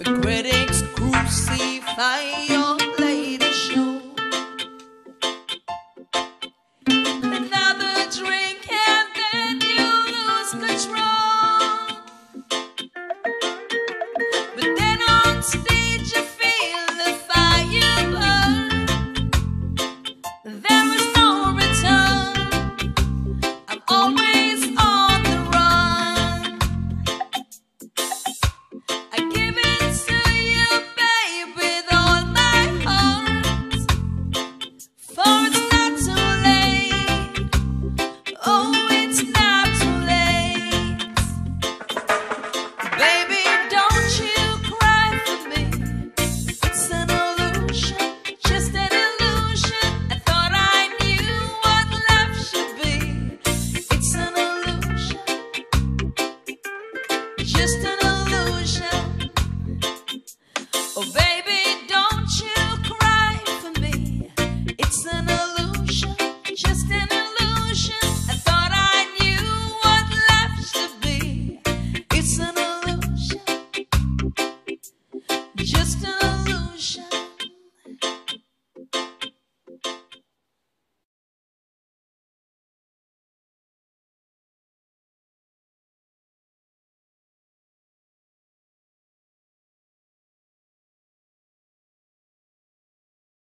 The critics crucify your latest show. Another drink and then you lose control. But then on stage you feel the fire burn. There is no return. I'm always on the run. I give it to you, babe, with all my heart. For it's not too late. Oh, it's not too late. Baby, don't you cry for me. It's an illusion, just an illusion. I thought I knew what love should be. It's an illusion, just an illusion. Oh, baby, don't you cry for me. It's an illusion, just an illusion. I thought I knew what love should be. It's an illusion, just an